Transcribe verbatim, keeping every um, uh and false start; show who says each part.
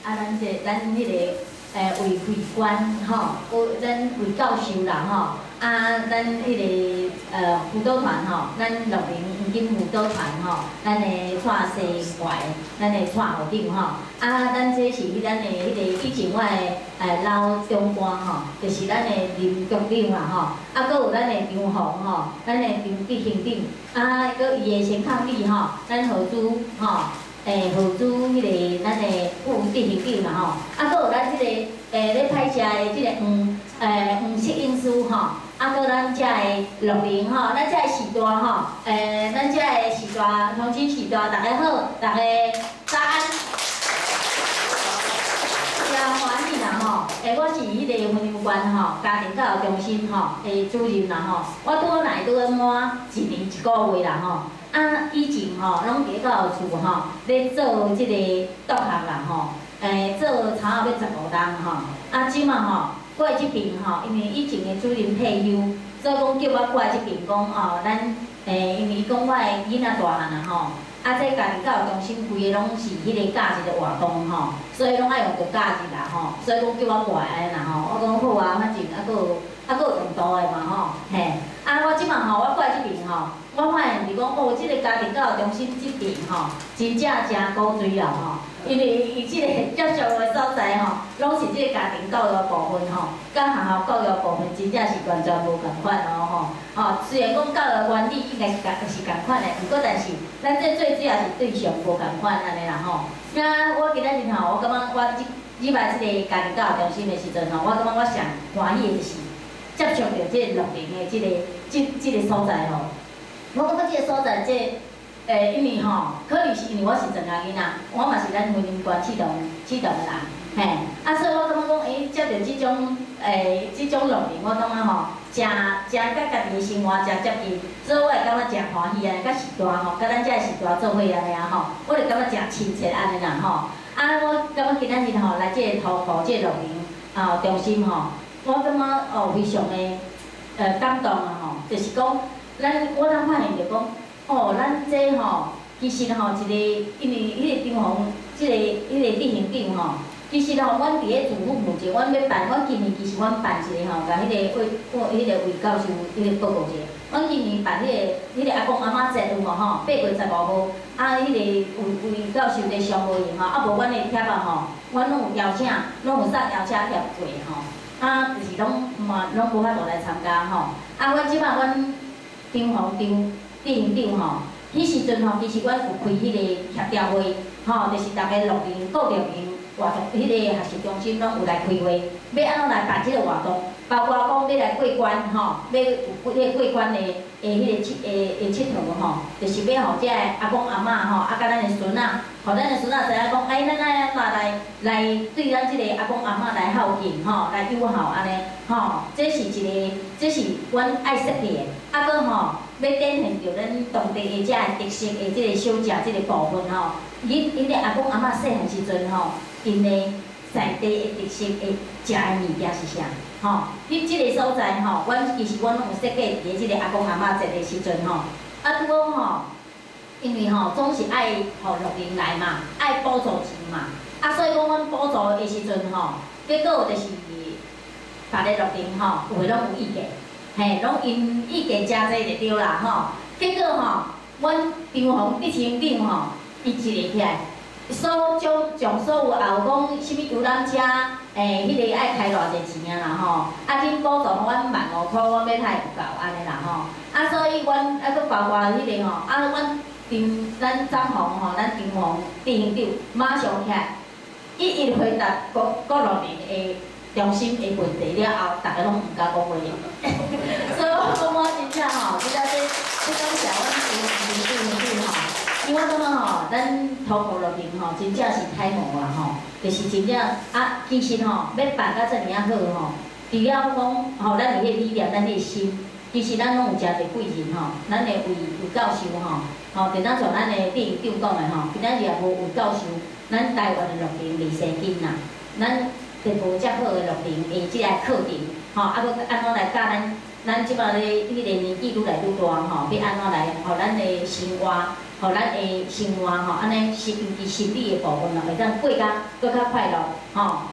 Speaker 1: 啊，咱这咱迄个诶为会馆吼，有咱为教授啦吼，啊，咱迄个呃辅导团吼，咱乐龄黄金辅导团吼，咱的蔡西怀，咱的蔡校长吼，啊，咱这是咱的迄个以前我的诶老长官吼，就是咱的林局长啦吼，啊，搁有咱的张宏吼，咱的张执行长，啊，搁伊的先抗力吼，咱何主吼。诶，号主迄个咱的副执行长啦吼，啊，搁有咱即个诶咧派食的即个黄诶黄色因素吼，啊，搁咱遮的乐龄吼，咱遮的时代吼，诶，咱遮的时代乡亲时代，大家好，大家早安。真欢喜啦吼！诶，我是迄个婚姻馆吼家庭教育中心吼诶主任啦吼，我拄好来拄好满一年一个月啦吼。啊，以前吼，拢伫到厝吼，咧做即个督学啦吼，诶，做差不多要十五档吼。啊，即马吼过来即边吼，因为以前的主任退休，所以讲叫我过来即边讲哦，咱诶，因为伊讲我的囡仔大汉啦吼，啊，这家庭教育中心规个拢是迄个假日的活动吼，所以拢爱用着假日啦吼，所以讲叫我过来安尼啦吼，我讲好啊，反正啊，佫有啊，佫有用途的嘛吼，嘿。啊，我即马吼，我过来即边吼，我发现是讲哦，即、这个家庭教育中心即边吼，真正真古锥啦吼。因为伊即个接触的所在吼，拢是即个家庭教育的部分吼，甲学校教育部分真正是完全无共款咯吼。吼，虽然讲教育原理应该是共是共款的，毋过但是咱这最主要是对象无共款安尼啦吼。那我今仔日吼，我感觉我即入来即个家庭教育中心的时阵吼，我感觉我上欢喜的就是。接触到即个乐龄的即、这个、即、即、这个所在吼，我感觉即个所在即、这个，诶，因为吼，可能是因为我是庄家囡仔，我嘛是咱婚姻观启动启动的人，嘿，啊，所以我感觉讲，诶，接到即种诶，即种乐龄，我感觉吼，真真甲家己的生活真接近，所以我会感觉真欢喜安尼，甲时代吼，甲咱遮时代做伙安尼啊吼，我就感觉真亲切安尼啦吼。啊，我感觉今仔日吼来即个桃园即个乐龄啊中心吼。我感觉哦，非常的呃感动啊吼，就是讲，咱我当发现着讲，哦，咱这吼，其实吼一个，因为迄个张宏，即、这个迄、个执行长吼，其实吼，阮伫咧自府目前，阮要办，阮今年其实阮办一个吼，甲迄个卫，我迄个卫教授迄个报告者，阮今年办迄、那个迄、那个阿公阿嬷节有无吼？八月十五号，啊，迄、那个卫卫教授的商务营吼，啊无阮的贴啊吼，阮拢有邀请，拢有送邀请贴过吼。啊，就是拢嘛，拢无法度来参加吼。啊，阮即摆阮张宏张执行长吼，迄时阵吼，其实阮有开迄个协调会，吼，就是逐个乐龄、各乐龄活动，迄个学习中心拢有来开会，要安怎来办即个活动，包括讲要来过关吼，要有迄个过关的诶，迄个佚诶诶佚佗吼，就是要互遮个阿公阿嬷吼，啊，甲咱的孙仔。互咱的孙仔知影讲，哎，咱爱来来来对咱即个阿公阿嬷来孝敬吼，来友好安尼吼，这是一个，这是阮爱设计的。啊，搁吼要展现着咱当地的遮个特色的即个小食即个部分吼。因因个阿公阿嬷细汉时阵吼，因的在地的特色的食的物件是啥？吼，迄即个所在吼，阮其实阮拢有设计伫即个阿公阿嬷节的时阵吼，啊，拄好吼。因为吼总是爱互乐龄来嘛，爱补助钱嘛，啊，所以讲阮补助的时阵吼，结果就是逐个乐龄吼，有诶拢有意见，嘿，拢因意见诚济就对啦吼。结果吼，阮张宏执行长吼，伊一个起来，所将将所有也有讲什物游览车，诶，迄个爱开偌济钱啊啦吼，啊，去补助阮万五箍，阮要太有够安尼啦吼，啊，所以阮啊，佫包括迄个吼，啊，阮。咱张宏吼，咱张宏执行长马上起来，一一回答各各乐龄的中心的问题了后，大家拢毋敢讲话。所以我讲我真正吼，即个这这感谢阮执行长执行长吼，因为我感觉吼，咱桃园乐龄吼，真正是太忙啦吼，就是真正啊，其实吼要办到遮尔啊好吼，除了讲吼，咱有迄个理念，咱迄个心。其实咱拢有诚侪贵人吼，咱的魏魏教授吼，吼，就咱像咱的执行长讲的吼，今仔日也无魏教授，咱台湾的乐龄离世金啦，咱得无遮好的乐龄的即个课程，吼，啊，要安怎来教咱咱即摆咧迄个年纪愈来愈大吼，要安怎来互咱的生活，互咱的生活吼，安尼心伫心理的部分咯，会当过甲搁较快乐，吼。